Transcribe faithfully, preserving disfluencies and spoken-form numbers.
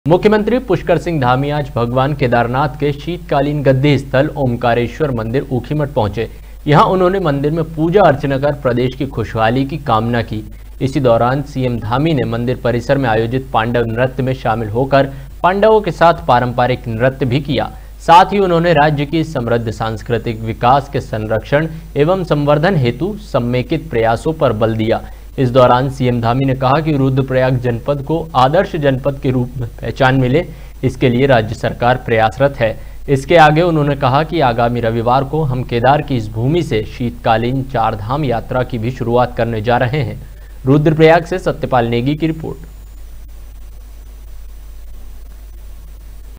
मुख्यमंत्री पुष्कर सिंह धामी आज भगवान केदारनाथ के शीतकालीन गद्दी स्थल ओमकारेश्वर मंदिर ऊखीमठ पहुंचे। यहां उन्होंने मंदिर में पूजा अर्चना कर प्रदेश की खुशहाली की कामना की। इसी दौरान सीएम धामी ने मंदिर परिसर में आयोजित पांडव नृत्य में शामिल होकर पांडवों के साथ पारंपरिक नृत्य भी किया। साथ ही उन्होंने राज्य की समृद्ध सांस्कृतिक विकास के संरक्षण एवं संवर्धन हेतु समेकित प्रयासों पर बल दिया। इस दौरान सीएम धामी ने कहा कि रुद्रप्रयाग जनपद को आदर्श जनपद के रूप में पहचान मिले, इसके लिए राज्य सरकार प्रयासरत है। इसके आगे उन्होंने कहा कि आगामी रविवार को हम केदार की इस भूमि से शीतकालीन चार धाम यात्रा की भी शुरुआत करने जा रहे हैं। रुद्रप्रयाग से सत्यपाल नेगी की रिपोर्ट।